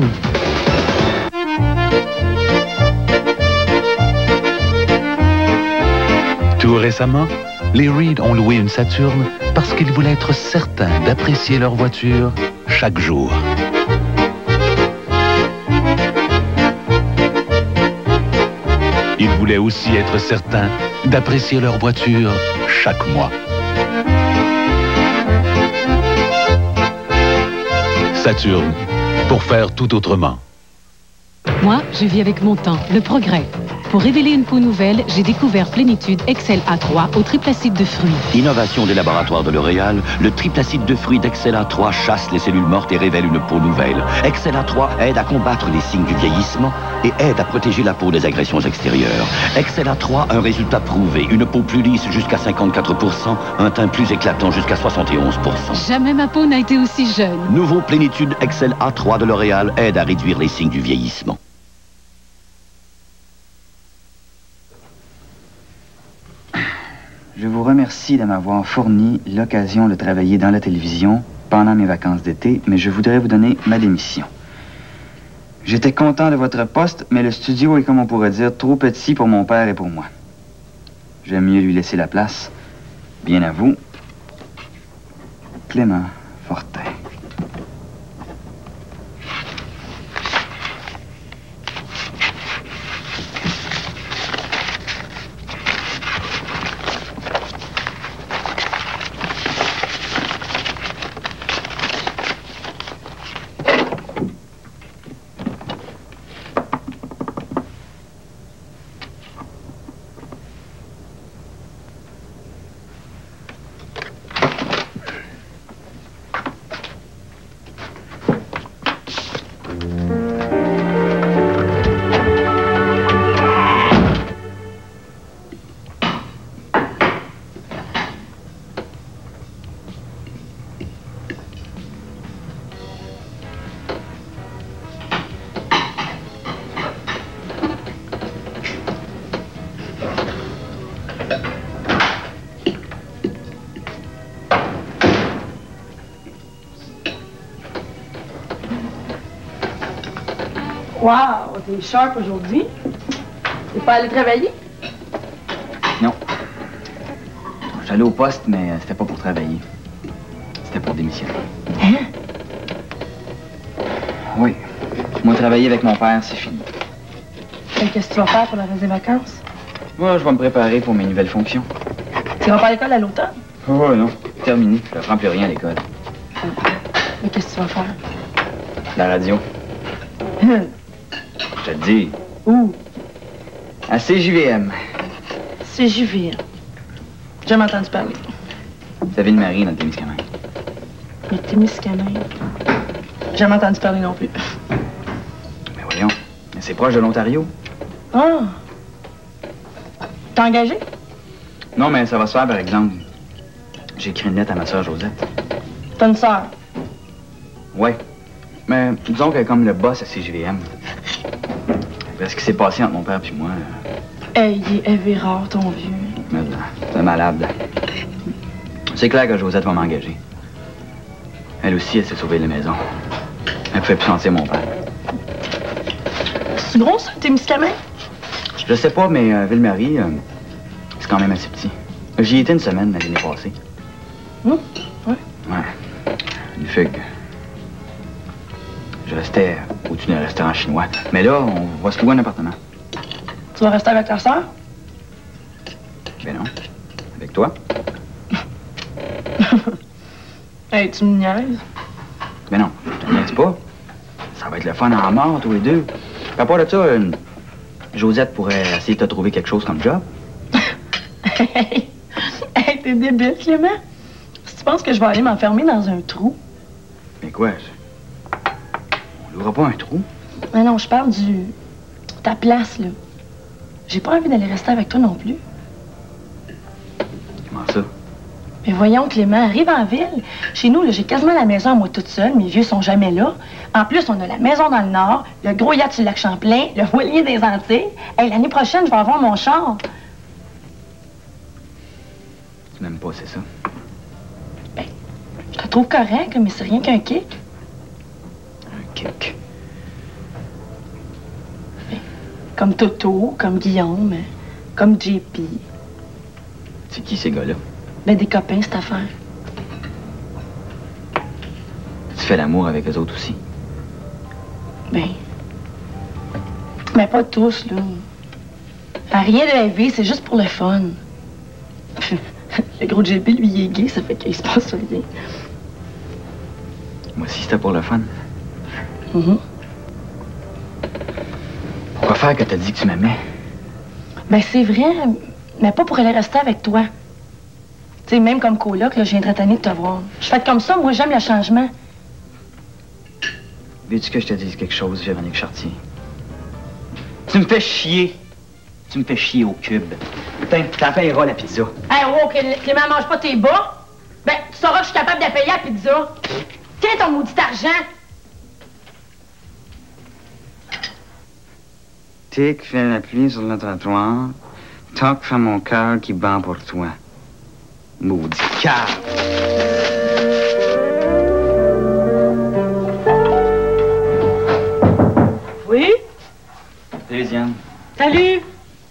Tout récemment, les Reed ont loué une Saturne parce qu'ils voulaient être certains d'apprécier leur voiture chaque jour. Ils voulaient aussi être certains d'apprécier leur voiture chaque mois. Saturne, pour faire tout autrement. Moi, je vis avec mon temps, le progrès. Pour révéler une peau nouvelle, j'ai découvert Plénitude Excel A trois au triple acide de fruits. Innovation des laboratoires de L'Oréal, le triple acide de fruits d'Excel A trois chasse les cellules mortes et révèle une peau nouvelle. Excel A trois aide à combattre les signes du vieillissement et aide à protéger la peau des agressions extérieures. Excel A trois, un résultat prouvé, une peau plus lisse jusqu'à cinquante-quatre pour cent, un teint plus éclatant jusqu'à soixante et onze pour cent. Jamais ma peau n'a été aussi jeune. Nouveau Plénitude Excel A trois de L'Oréal aide à réduire les signes du vieillissement. Je vous remercie de m'avoir fourni l'occasion de travailler dans la télévision pendant mes vacances d'été, mais je voudrais vous donner ma démission. J'étais content de votre poste, mais le studio est, comme on pourrait dire, trop petit pour mon père et pour moi. J'aime mieux lui laisser la place. Bien à vous, Clément Fortin. Wow, t'es sharp aujourd'hui. T'es pas allé travailler? Non. J'allais au poste, mais c'était pas pour travailler. C'était pour démissionner. Hein? Oui. Moi, travailler avec mon père, c'est fini. Qu'est-ce que tu vas faire pour le reste des vacances? Moi, je vais me préparer pour mes nouvelles fonctions. Tu vas pas à l'école à l'automne? Oh non, terminé. Je ne prends plus rien à l'école. Mais qu'est-ce que tu vas faire? La radio. Hum. Je te dis. Où? À C J V M. C J V M. J'ai jamais entendu parler. C'est Ville-Marie, dans le Témiscamingue. Le Témiscamingue. J'ai jamais entendu parler non plus. Mais voyons, mais c'est proche de l'Ontario. Ah! T'es engagé? Non, mais ça va se faire, par exemple. J'ai écrit une lettre à ma sœur Josette. T'as une sœur? Ouais. Mais disons qu'elle est comme le boss à C J V M. Ce qui s'est passé entre mon père et moi... Hey, il est élevé rare, ton vieux. Mais là, c'est malade. C'est clair que Josette va m'engager. Elle aussi, elle s'est sauvée de la maison. Elle pouvait plus sentir mon père. C'est gros, ça, Témiscamingue? Je sais pas, mais euh, Ville-Marie, euh, c'est quand même assez petit. J'y étais une semaine l'année passée. Mmh, ouais. Ouais. Une fugue. Je restais au-dessus d'un restaurant chinois. Mais là, on va se louer un appartement. Tu vas rester avec ta sœur? Ben non. Avec toi? Hey, tu me niaises? Ben non, je te niaise pas. Ça va être le fun en mort, tous les deux. À part de ça, euh, Josette pourrait essayer de te trouver quelque chose comme job. Hey, hey t'es débile, Clément. Si tu penses que je vais aller m'enfermer dans un trou... Mais quoi? On louera pas un trou? Mais non, je parle du... ta place, là. J'ai pas envie d'aller rester avec toi non plus. Comment ça? Mais voyons, Clément, arrive en ville. Chez nous, là, j'ai quasiment la maison à moi toute seule. Mes vieux sont jamais là. En plus, on a la maison dans le nord, le gros yacht sur le lac Champlain, le voilier des Antilles. Hey, l'année prochaine, je vais avoir mon char. Tu m'aimes pas, c'est ça? Ben, je te trouve correct, mais c'est rien qu'un kick. Un kick? Ben, comme Toto, comme Guillaume, comme J P. C'est qui, ces gars-là? Ben, des copains, cette affaire. Tu fais l'amour avec eux autres aussi? Ben... Mais pas tous, là. À rien de rêver, c'est juste pour le fun. Le gros J P, lui, il est gay, ça fait qu'il se passe rien. Moi aussi, c'était pour le fun. Mm-hmm. Pourquoi faire que t'as dit que tu m'aimais? Ben, c'est vrai, mais pas pour aller rester avec toi. Tu sais, même comme coloc, là, je viendrais tanner de te voir. Je fais comme ça, moi, j'aime le changement. Veux-tu que je te dise quelque chose, Véronique Chartier? Tu me fais chier. Tu me fais chier au cube. Putain, t'en payeras la pizza. Hey, oh, Clément, mange pas tes bas. Ben, tu sauras que je suis capable de payer la pizza. Tiens ton maudit argent. Tic fait la pluie sur le trottoir. Toc fait mon cœur qui bat pour toi. Maudit cave. Oui? Salut, Diane. Salut!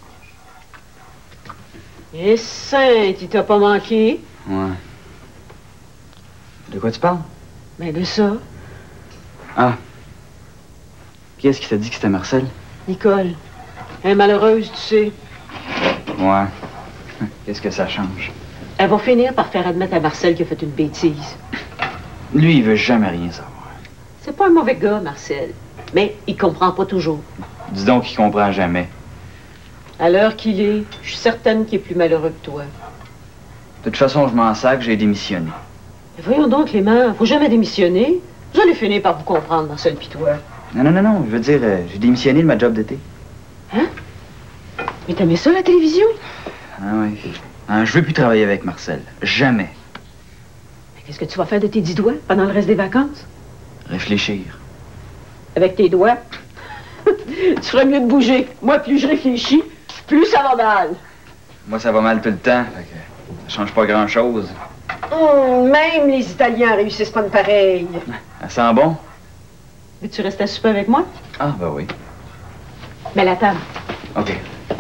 Eh, Saint, il t'a pas manqué? Ouais. De quoi tu parles? Ben, de ça. Ah. Qui est-ce qui t'a dit que c'était Marcel? Nicole. Elle est malheureuse, tu sais. Ouais. Qu'est-ce que ça change? Elle va finir par faire admettre à Marcel qu'il a fait une bêtise. Lui, il veut jamais rien savoir. C'est pas un mauvais gars, Marcel. Mais il comprend pas toujours. Dis donc qu'il comprend jamais. À l'heure qu'il est, je suis certaine qu'il est plus malheureux que toi. De toute façon, je m'en sac, j'ai démissionné. Mais voyons donc, Clément, faut jamais démissionner. Vous allez finir par vous comprendre, Marcel pis toi. Non, non, non, non, je veux dire, euh, j'ai démissionné de ma job d'été. Hein? Mais t'aimais ça, la télévision? Ah oui. Hein, je veux plus travailler avec Marcel. Jamais. Mais qu'est-ce que tu vas faire de tes dix doigts pendant le reste des vacances? Réfléchir. Avec tes doigts? Tu ferais mieux de bouger. Moi, plus je réfléchis, plus ça va mal. Moi, ça va mal tout le temps, fait que ça change pas grand-chose. Hum, même les Italiens réussissent pas de pareil. Ça sent bon? Veux-tu rester à souper avec moi? Ah, ben oui. Mets la table. OK.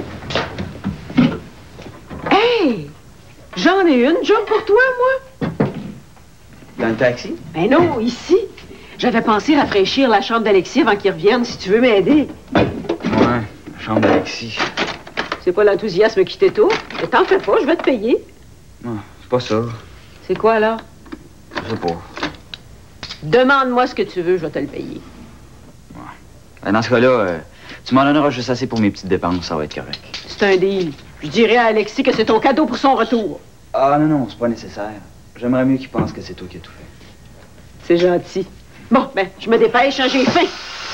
Hey! J'en ai une job pour toi, moi. Dans le taxi? Ben non, ici. J'avais pensé rafraîchir la chambre d'Alexis avant qu'il revienne, si tu veux m'aider. Ouais, la chambre d'Alexis. C'est pas l'enthousiasme qui t'étouffe. Mais t'en fais pas, je vais te payer. Non, c'est pas ça. C'est quoi, alors? Je sais pas. Demande-moi ce que tu veux, je vais te le payer. Ouais. Dans ce cas-là, euh, tu m'en donneras juste assez pour mes petites dépenses, ça va être correct. C'est un deal. Je dirai à Alexis que c'est ton cadeau pour son retour. Ah non, non, c'est pas nécessaire. J'aimerais mieux qu'il pense que c'est toi qui as tout fait. C'est gentil. Bon, ben, je me dépêche, hein, j'ai faim.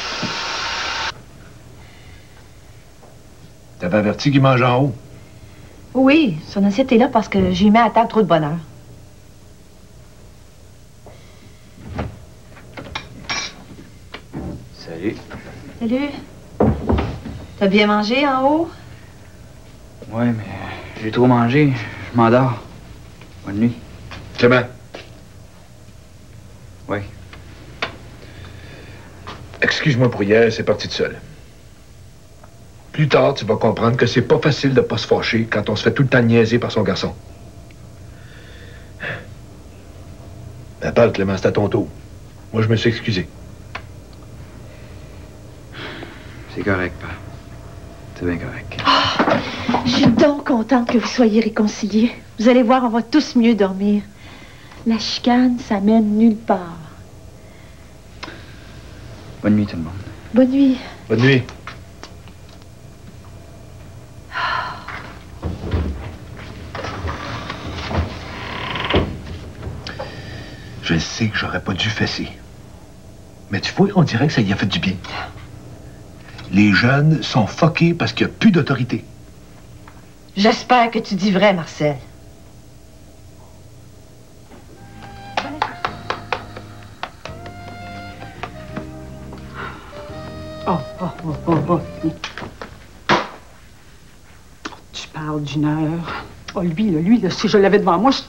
T'avais averti qu'il mange en haut? Oui, son assiette est là parce que j'y mets à table trop de bonheur. Salut. Salut. T'as bien mangé en haut? Ouais, mais j'ai trop mangé. Je m'endors. Bonne nuit. Clément. Oui. Excuse-moi pour hier, c'est parti de seul. Plus tard, tu vas comprendre que c'est pas facile de pas se fâcher quand on se fait tout le temps niaiser par son garçon. Ben, parle, Clément, c'est à ton tour. Moi, je me suis excusé. C'est correct, papa. C'est bien correct. Oh, je suis donc contente que vous soyez réconciliés. Vous allez voir, on va tous mieux dormir. La chicane, ça mène nulle part. Bonne nuit, tout le monde. Bonne nuit. Bonne nuit. Je sais que j'aurais pas dû fesser. Mais tu vois, on dirait que ça y a fait du bien. Les jeunes sont fuckés parce qu'il n'y a plus d'autorité. J'espère que tu dis vrai, Marcel. Oh, oh, oh, oh, oh. Tu parles d'une heure. Oh, lui, là, lui, là, si je l'avais devant moi, je...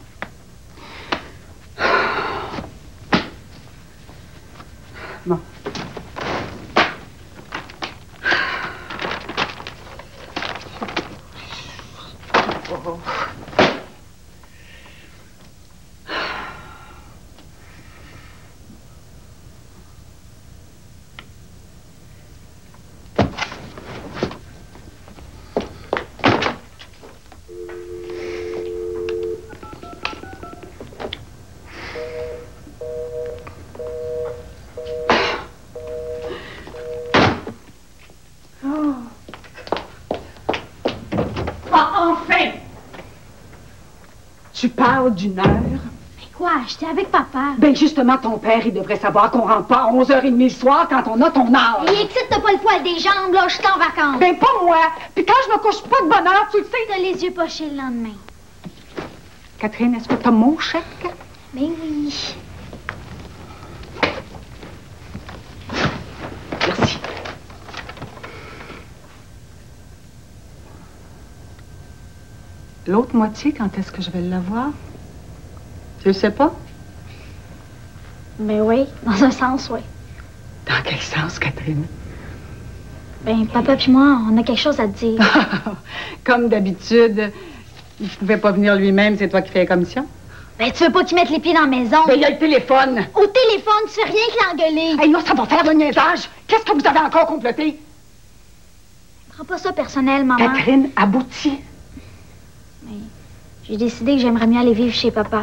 Bon. Oh. Tu parles d'une heure? Mais quoi? J'étais avec papa. Ben justement, ton père, il devrait savoir qu'on rentre pas à onze heures trente le soir quand on a ton âge. Et excite-toi pas le poil des jambes, là, je suis en vacances. Ben pas moi. Puis quand je me couche pas de bonne heure, tu le sais. T'as les yeux pochés le lendemain. Catherine, est-ce que t'as mon chèque? Ben oui. Merci. L'autre moitié, quand est-ce que je vais l'avoir? Tu le sais pas? Ben oui, dans un sens, oui. Dans quel sens, Catherine? Ben, papa puis moi, on a quelque chose à te dire. Comme d'habitude, il pouvait pas venir lui-même, c'est toi qui fais la commission? Ben, tu veux pas qu'il mette les pieds dans la maison? Ben, il y a le téléphone. Au téléphone, tu fais rien que l'engueuler. Hey, là, ça va faire le niaisage. Qu'est-ce que vous avez encore comploté? Prends pas ça personnel, maman. Catherine, aboutit. J'ai décidé que j'aimerais mieux aller vivre chez papa.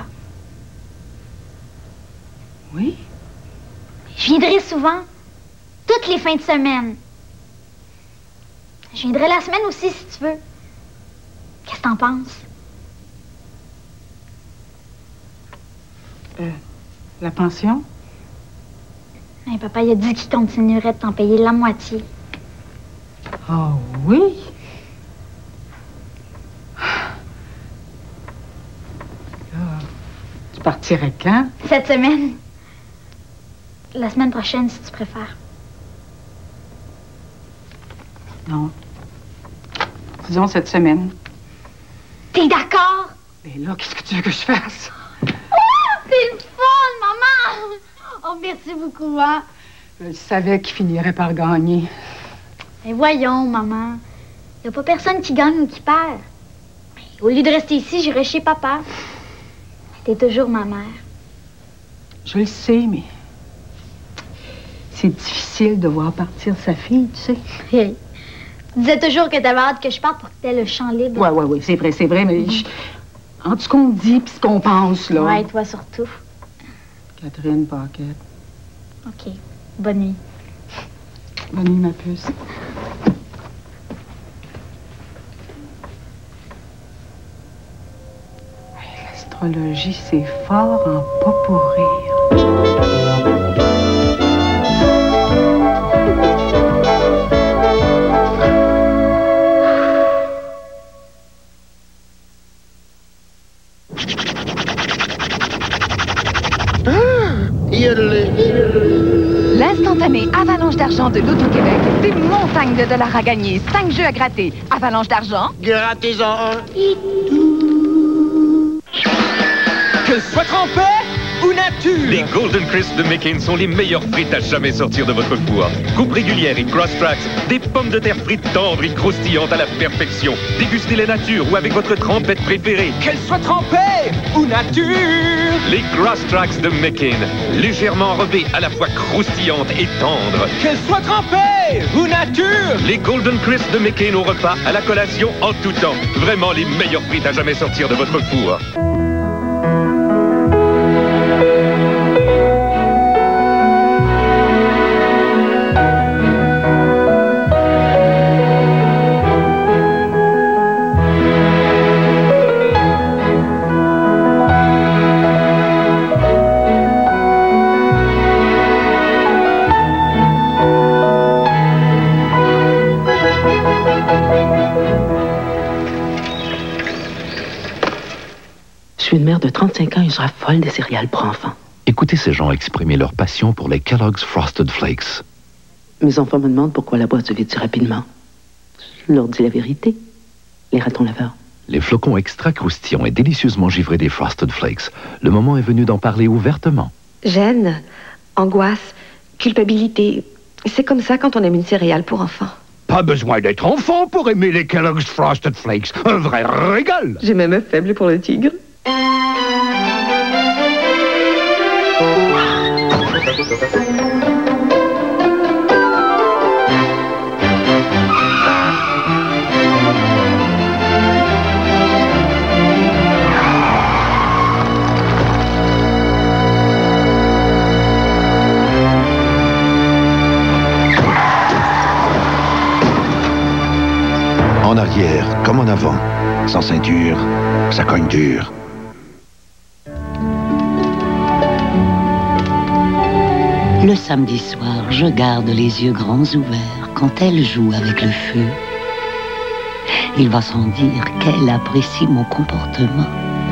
Oui? Je viendrai souvent. Toutes les fins de semaine. Je viendrai la semaine aussi, si tu veux. Qu'est-ce que t'en penses? Euh, la pension? Hey, papa, il a dit qu'il continuerait de t'en payer la moitié. Oh oui? Tu partirais quand? Cette semaine. La semaine prochaine, si tu préfères. Non. Disons cette semaine. T'es d'accord? Mais là, qu'est-ce que tu veux que je fasse? Oh, c'est le fun, maman! Oh, merci beaucoup, hein? Je savais qu'il finirait par gagner. Mais voyons, maman. Y a pas personne qui gagne ou qui perd. Au lieu de rester ici, j'irai chez papa. T'es toujours ma mère. Je le sais, mais... c'est difficile de voir partir sa fille, tu sais. Hey. Tu disais toujours que t'avais hâte que je parte pour que t'aies le champ libre. Ouais, ouais, ouais, c'est vrai, c'est vrai, mais... Mm-hmm. je... en tout cas, on dit puis ce qu'on pense, là. Ouais, toi surtout. Catherine Paquette. OK. Bonne nuit. Bonne nuit, ma puce. L'astrologie, c'est fort en pas pour rire. L'instantané avalanche d'argent de l'Auto-Québec. Des montagnes de dollars à gagner. Cinq jeux à gratter. Avalanche d'argent. Grattez-en un. Que soit trempé ou nature. Les Golden Crisp de McCain sont les meilleures frites à jamais sortir de votre four. Coupe régulière et cross-tracks, des pommes de terre frites tendres et croustillantes à la perfection. Dégustez les natures ou avec votre trempette préférée. Qu'elle soit trempée ou nature. Les cross-tracks de McCain, légèrement enrobées, à la fois croustillantes et tendres. Qu'elle soit trempée ou nature. Les Golden Crisp de McCain au repas, à la collation, en tout temps. Vraiment les meilleures frites à jamais sortir de votre four. Je suis une mère de trente-cinq ans et je raffole des céréales pour enfants. Écoutez ces gens exprimer leur passion pour les Kellogg's Frosted Flakes. Mes enfants me demandent pourquoi la boîte se vide si rapidement. Je leur dis la vérité. Les ratons laveurs. Les flocons extra croustillants et délicieusement givrés des Frosted Flakes. Le moment est venu d'en parler ouvertement. Gêne, angoisse, culpabilité. C'est comme ça quand on aime une céréale pour enfants. Pas besoin d'être enfant pour aimer les Kellogg's Frosted Flakes. Un vrai régal. J'ai même un faible pour le tigre. En arrière, comme en avant. Sans ceinture, ça cogne dur. Le samedi soir, je garde les yeux grands ouverts quand elle joue avec le feu. Il va sans dire qu'elle apprécie mon comportement.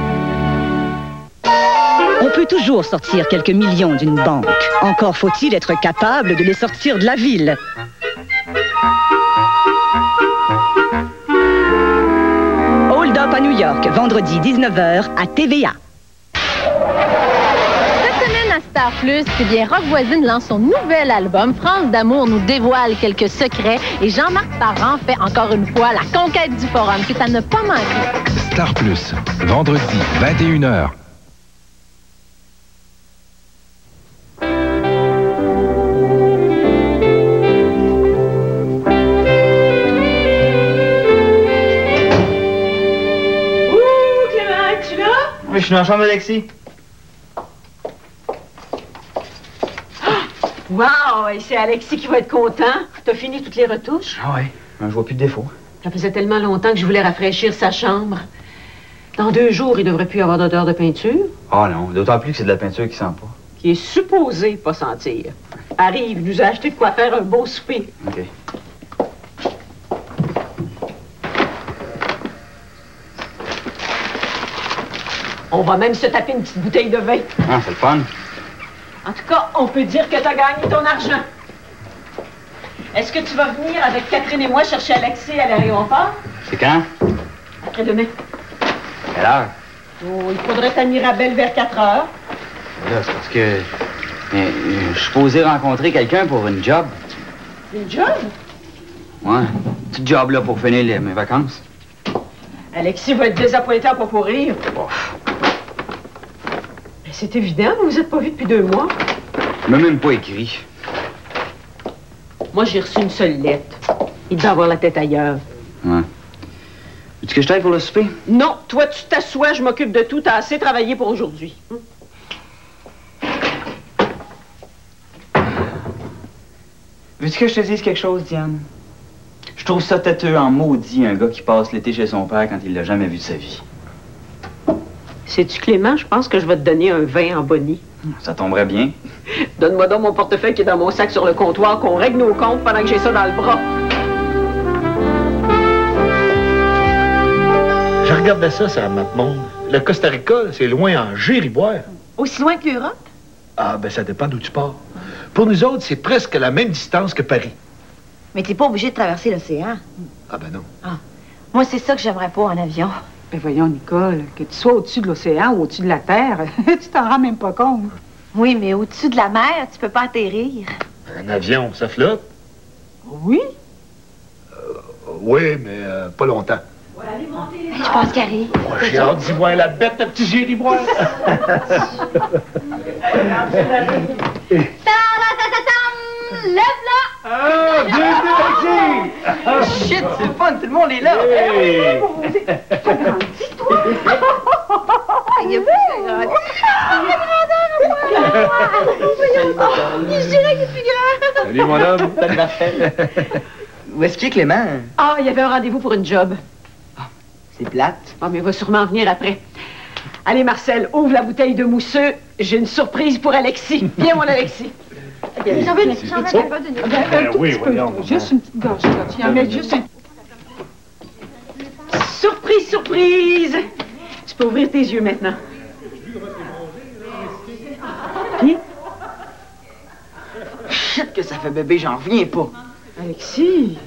On peut toujours sortir quelques millions d'une banque. Encore faut-il être capable de les sortir de la ville. Hold Up à New York, vendredi dix-neuf heures à T V A. À Star Plus, eh bien, Rock Voisine lance son nouvel album. France d'amour nous dévoile quelques secrets et Jean-Marc Parent fait encore une fois la conquête du forum. C'est à ne pas manquer. Star Plus, vendredi, vingt et une heures. Ouh, Clément, es-tu là? Oui, je suis dans la chambre d'Alexis. Wow, et c'est Alexis qui va être content. T'as fini toutes les retouches? Ah ouais, je vois plus de défauts. Ça faisait tellement longtemps que je voulais rafraîchir sa chambre. Dans deux jours, il devrait plus y avoir d'odeur de peinture. Ah non, d'autant plus que c'est de la peinture qui sent pas. Qui est supposé pas sentir. Arrive, il nous a acheté de quoi faire un beau souper. OK. On va même se taper une petite bouteille de vin. Ah, c'est le fun. En tout cas, on peut dire que t'as gagné ton argent. Est-ce que tu vas venir avec Catherine et moi chercher Alexis à l'aéroport? C'est quand? Après-demain. Quelle heure? Oh, il faudrait être à Mirabel vers quatre heures. Là, c'est parce que mais, je suis posé rencontrer quelqu'un pour une job. Une job? Ouais, petit job là pour finir les, mes vacances. Alexis va être désappointé à pas pour rire. Oh. C'est évident, vous vous êtes pas vus depuis deux mois. Il m'a même pas écrit. Moi, j'ai reçu une seule lettre. Il doit avoir la tête ailleurs. Ouais. Veux-tu que je t'aille pour le souper? Non, toi, tu t'assois, je m'occupe de tout. T'as assez travaillé pour aujourd'hui. Hum. Veux-tu que je te dise quelque chose, Diane? Je trouve ça têteux en maudit, un gars qui passe l'été chez son père quand il l'a jamais vu de sa vie. Sais-tu, Clément, je pense que je vais te donner un vin en bonnie. Ça tomberait bien. Donne-moi donc mon portefeuille qui est dans mon sac sur le comptoir, qu'on règle nos comptes pendant que j'ai ça dans le bras. Je regardais ça, ça map monde. Le Costa Rica, c'est loin en gériboire. Aussi loin que l'Europe? Ah, ben ça dépend d'où tu pars. Pour nous autres, c'est presque la même distance que Paris. Mais t'es pas obligé de traverser l'océan. Ah ben non. Ah. Moi, c'est ça que j'aimerais pas en avion. Ben voyons, Nicole, que tu sois au-dessus de l'océan ou au-dessus de la terre, tu t'en rends même pas compte. Oui, mais au-dessus de la mer, tu peux pas atterrir. Un avion, ça flotte? Oui. Euh, oui, mais euh, pas longtemps. Je pense qu'elle arrive. Oh, j'ai hâte d'y voir la bête, le petit gériboire. Lève-la! Ah, bienvenue, Alexis! Shit, c'est le fun, tout le monde est là! Hey! Il y a plus de Je dirais qu'il est plus grand! Salut, mon homme! Salut, Marcel! Où est-ce qu'il est, Clément? Ah, il y avait un rendez-vous pour une job. C'est plate. Ah, mais il va sûrement venir après. Allez, Marcel, ouvre la bouteille de mousseux. J'ai une surprise pour Alexis. Viens, mon Alexis. J'en veux j'en veux pas de Ben, un tout petit peu. Juste une petite gorgée, là. Tu en mets juste un... Surprise, surprise! Tu peux ouvrir tes yeux maintenant. Qui? Shit que ça fait bébé, j'en reviens pas. Alexis!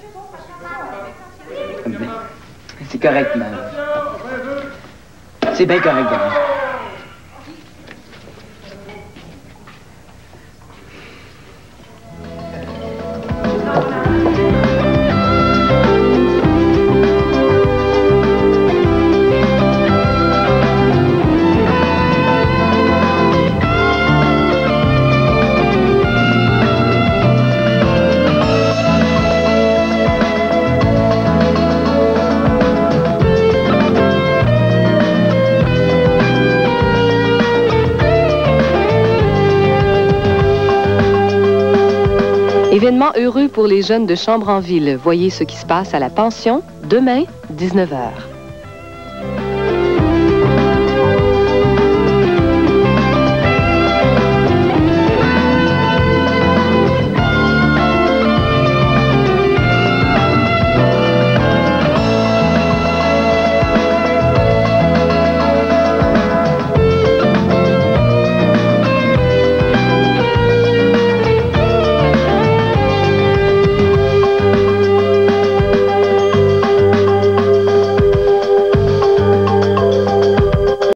Mais c'est correct, man. C'est bien correct, Gary. Événement heureux pour les jeunes de Chambre en Ville. Voyez ce qui se passe à la pension demain, dix-neuf heures.